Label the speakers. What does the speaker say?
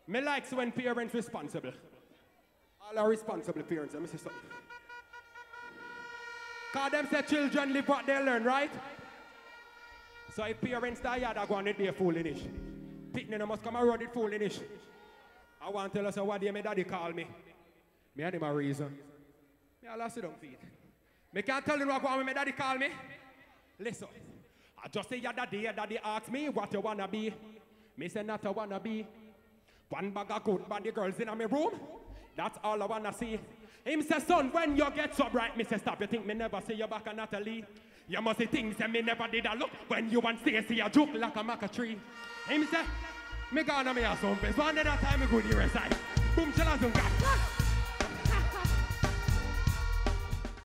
Speaker 1: Me likes when parents responsible. All are responsible parents, let me say something. Cause them say children live what they learn, right? So if parents die, they're going to be a foolish. Picking must come around it foolish. I want to tell us what day my daddy call me. Me and him a reason. Me all sit down feet. Me can't tell you what my daddy call me. Listen. I just say your daddy ask me what you wanna be. Me say not I wanna be. One bag of good body girls in my room. That's all I wanna see. Him say, son, when you get so bright, me say, stop. You think me never see you back and Natalie? You must see things that me never did a look. When you want to see a joke like a maca tree. Him say, me gonna me a Sumfest. One day that time me go to your side. Boom, chala zunga.